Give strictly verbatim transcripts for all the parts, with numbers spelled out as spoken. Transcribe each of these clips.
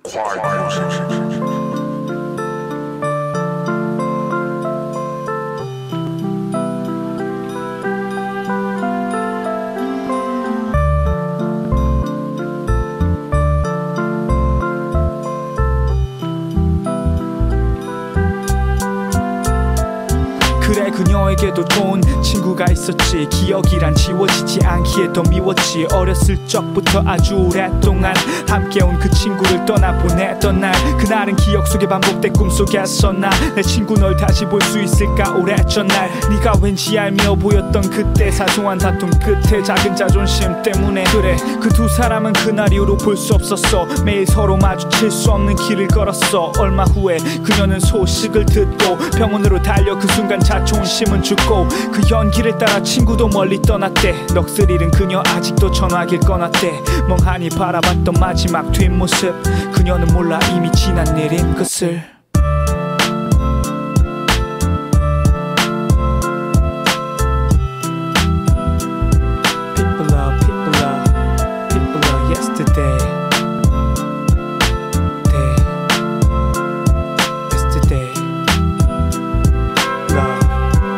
Quiet music. 그래 그녀에게도 좋은 친구가 있었지. 기억이란 지워지지 않기에 더 미웠지. 어렸을 적부터 아주 오랫동안 함께 온 그 친구를 떠나보냈던 날, 그날은 기억 속에 반복된 꿈속에서 나 내 친구 널 다시 볼 수 있을까 오래전 날. 네가 왠지 알며 보였던 그때 사소한 다툼 끝에 작은 자존심 때문에. 그래 그 두 사람은 그날 이후로 볼 수 없었어. 매일 서로 마주칠 수 없는 길을 걸었어. 얼마 후에 그녀는 소식을 듣고 병원으로 달려 그 순간 자존심은 죽고 그 연기를 따라 친구도 멀리 떠났대. 넋을 잃은 그녀 아직도 전화기를 꺼놨대. 멍하니 바라봤던 마지막 뒷모습, 그녀는 몰라 이미 지난 일인 것을. People love, people love, people love yesterday. Day, yesterday. Love.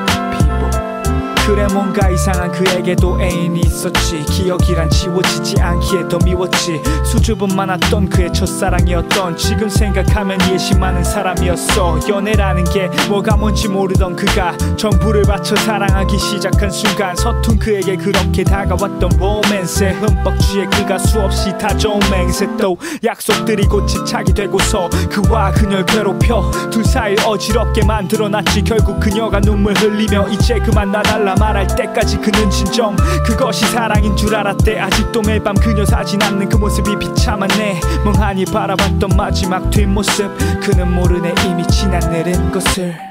그래 뭔가 이상한 그에게도 애인이 있었지. 기억이란 지워지지 않기에 더 미웠지. 수줍음 많았던 그의 첫사랑이었던, 지금 생각하면 예시 많은 사람이었어. 연애라는 게 뭐가 뭔지 모르던 그가 전부를 바쳐 사랑하기 시작한 순간 서툰 그에게 그렇게 다가왔던 로맨스에 흠뻑 취해 그가 수없이 다져온 맹세, 또 약속들이 곧 집착이 되고서 그와 그녀를 괴롭혀 둘 사이 어지럽게 만들어놨지. 결국 그녀가 눈물 흘리며 이제 그만 놔달라 말할 때까지 그는 진정 그것이 사랑인 줄 알았대. 아직도 매일 밤 그녀 사진 남는 그 모습이 비참하네. 멍하니 바라봤던 마지막 뒷모습, 그는 모르네 이미 지난 일인 것을.